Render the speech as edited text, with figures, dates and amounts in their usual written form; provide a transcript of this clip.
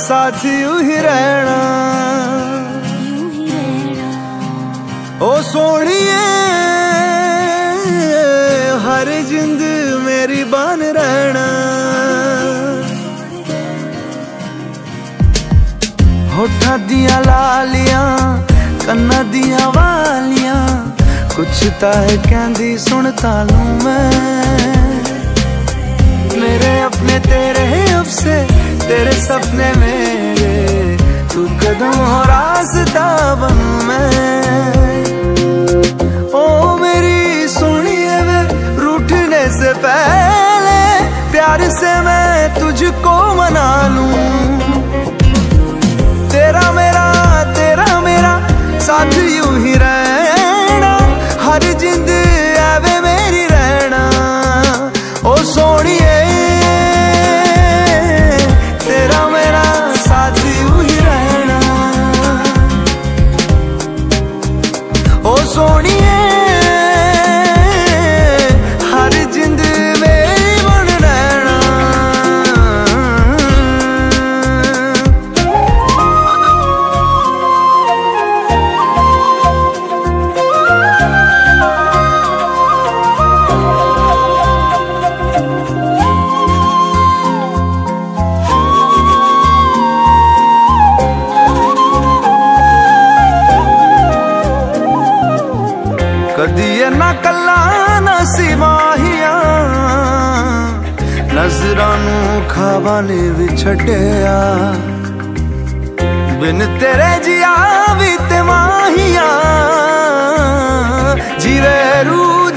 साथ यूं ही रहना। ओ सोनिए हर जिंद मेरी बन रहना। होठा दिया लालियां कन्ना दिया वालियां कुछ ता है कहंदी सुनता लूं मैं। मेरे अपने तेरे अफसे तेरे सपने मेरे तू कदम हो रास्ता बनूं मैं। ओ मेरी सुनिए वे रूठने से पहले प्यार से मैं तुझको मना लूं। तेरा मेरा साथ यूं ही रहना हर जिंद आवे मेरी रहना। ओ सोनिए तेरा मेरा साथ यूं ही रहना। ओ सोनिए हर जिंद मेरी बन रहना। कदी ना कला ना सिमाहिया नजरां नू खावां ने भी छड्डिया। बिन तेरे जिया भी ते माहिया जीवे रू